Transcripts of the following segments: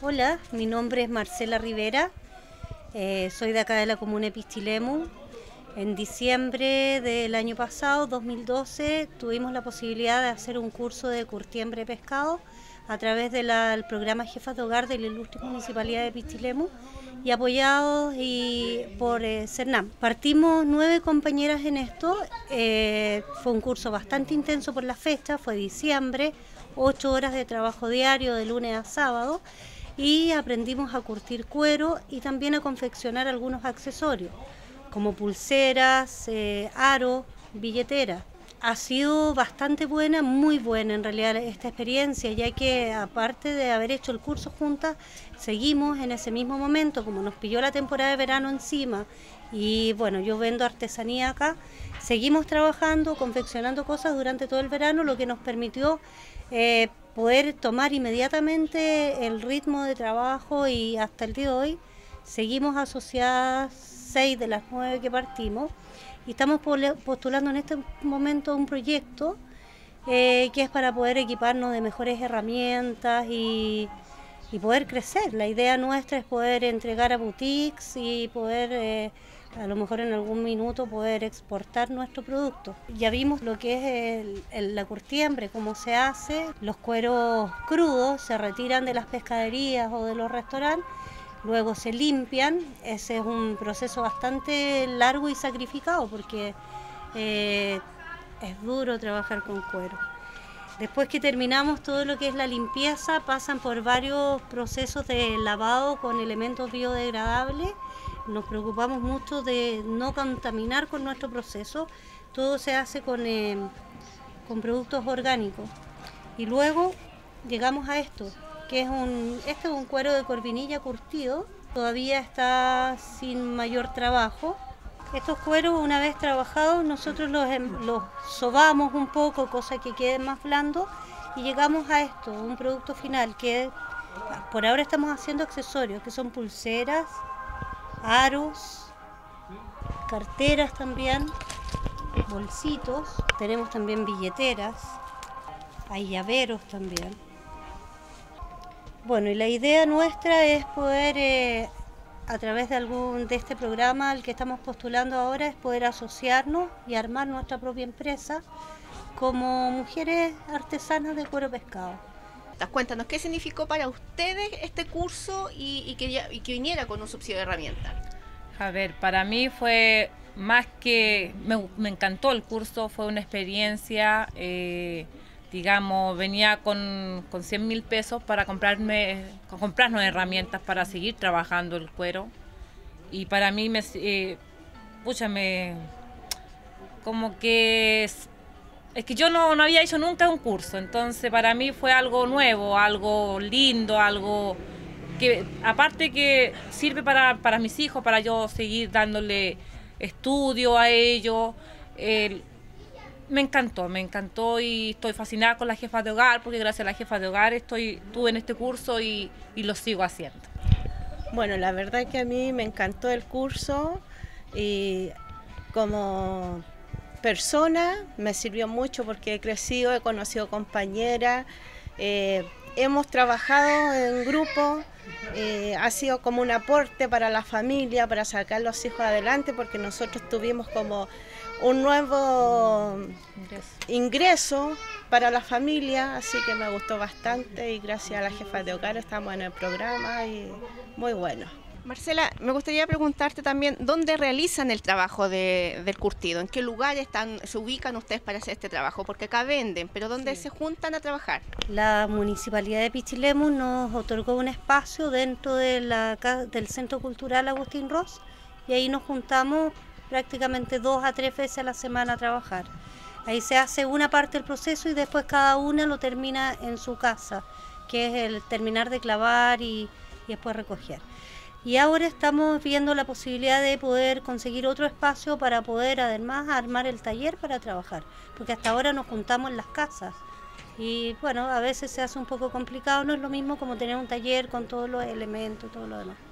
Hola, mi nombre es Marcela Rivera, soy de acá de la comuna de Pistilemu. En diciembre del año pasado, 2012, tuvimos la posibilidad de hacer un curso de curtiembre pescado a través del programa Jefas de Hogar de la Ilustre Municipalidad de Pistilemu y apoyados por CERNAM. Partimos 9 compañeras en esto, fue un curso bastante intenso por la fecha, fue diciembre, 8 horas de trabajo diario de lunes a sábado y aprendimos a curtir cuero y también a confeccionar algunos accesorios como pulseras, aros, billeteras. Ha sido bastante buena, muy buena en realidad esta experiencia, ya que aparte de haber hecho el curso juntas, seguimos en ese mismo momento, como nos pilló la temporada de verano encima, y bueno, yo vendo artesanía acá, seguimos trabajando, confeccionando cosas durante todo el verano, lo que nos permitió poder tomar inmediatamente el ritmo de trabajo y hasta el día de hoy seguimos asociadas 6 de las 9 que partimos y estamos postulando en este momento un proyecto que es para poder equiparnos de mejores herramientas y poder crecer. La idea nuestra es poder entregar a boutiques y poder a lo mejor en algún minuto poder exportar nuestro producto. Ya vimos lo que es la curtiembre, cómo se hace, los cueros crudos se retiran de las pescaderías o de los restaurantes, luego se limpian, ese es un proceso bastante largo y sacrificado porque es duro trabajar con cuero. Después que terminamos todo lo que es la limpieza, pasan por varios procesos de lavado con elementos biodegradables. Nos preocupamos mucho de no contaminar con nuestro proceso. Todo se hace con productos orgánicos. Y luego llegamos a esto, que este es un cuero de corvinilla curtido. Todavía está sin mayor trabajo. Estos cueros, una vez trabajados, nosotros los sobamos un poco, cosa que queden más blandos, y llegamos a esto, un producto final, que por ahora estamos haciendo accesorios, que son pulseras, aros, carteras también, bolsitos, tenemos también billeteras, hay llaveros también. Bueno, y la idea nuestra es poder a través de este programa al que estamos postulando ahora, es poder asociarnos y armar nuestra propia empresa como mujeres artesanas de cuero pescado. Cuéntanos, ¿qué significó para ustedes este curso y que viniera con un subsidio de herramientas? A ver, para mí fue más que... Me encantó el curso, fue una experiencia, digamos, venía con 100.000 pesos para comprarnos herramientas para seguir trabajando el cuero. Y para mí, como que... Es que yo no había hecho nunca un curso, entonces para mí fue algo nuevo, algo lindo, algo que aparte que sirve para mis hijos, para yo seguir dándole estudio a ellos. Me encantó y estoy fascinada con las jefas de hogar, porque gracias a las jefas de hogar estuve en este curso y lo sigo haciendo. Bueno, la verdad es que a mí me encantó el curso y como persona me sirvió mucho porque he crecido, he conocido compañeras, hemos trabajado en grupo, ha sido como un aporte para la familia, para sacar los hijos adelante, porque nosotros tuvimos como un nuevo ingreso para la familia, así que me gustó bastante y gracias a las jefas de hogar estamos en el programa y muy bueno. Marcela, me gustaría preguntarte también, ¿dónde realizan el trabajo del curtido? ¿En qué lugares se ubican ustedes para hacer este trabajo? Porque acá venden, pero ¿dónde se juntan a trabajar? La Municipalidad de Pistilemu nos otorgó un espacio dentro del Centro Cultural Agustín Ros y ahí nos juntamos prácticamente 2 a 3 veces a la semana a trabajar. Ahí se hace una parte del proceso y después cada una lo termina en su casa, que es el terminar de clavar y después recoger. Y ahora estamos viendo la posibilidad de poder conseguir otro espacio para poder además armar el taller para trabajar, porque hasta ahora nos juntamos en las casas y bueno, a veces se hace un poco complicado, no es lo mismo como tener un taller con todos los elementos, todo lo demás.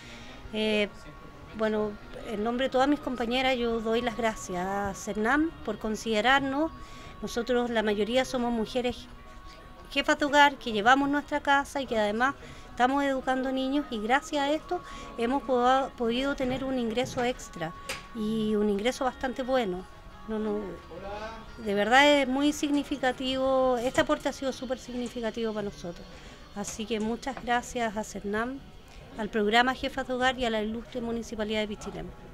Bueno, en nombre de todas mis compañeras yo doy las gracias a CERNAM por considerarnos. Nosotros la mayoría somos mujeres jefas de hogar que llevamos nuestra casa y que además estamos educando niños y gracias a esto hemos podido tener un ingreso extra y un ingreso bastante bueno. De verdad es muy significativo, este aporte ha sido súper significativo para nosotros. Así que muchas gracias a CERNAM, al programa Jefas de Hogar y a la ilustre Municipalidad de Pichilemu.